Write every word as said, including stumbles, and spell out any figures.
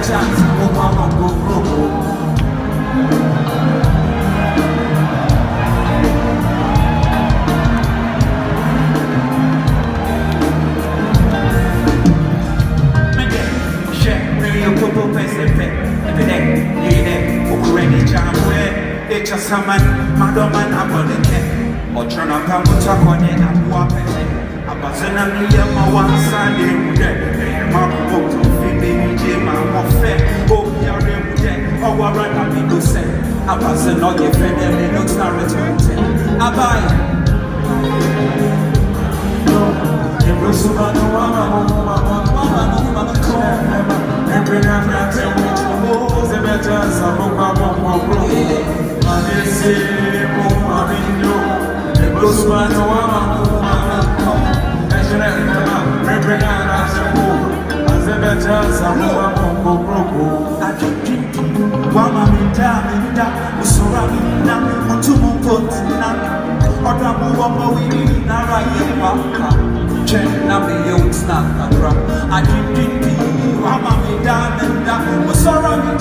chance, oh mama go broke. Just a man, madam, and I'm on the cat. Or turn up and put up on it and walk it. I was in a million, my one Sunday, my book, baby, Jim, I'm off fair. Oh, you're in dead. Oh, I run up in the set. I was in all your friend, and they don't start returning. I buy. Every night, I tell me, oh, the better, some of my mom. Say, oh, mommy, no. The blues man, no, I'm Reverend, as a better, some of my mom. I did Wama Minda, Usuramina, Mutumu Potina, Odamu Wama Wini, Nara Yawaka, Chen Nami Young Snakra. I did Wama Minda, Usuramina.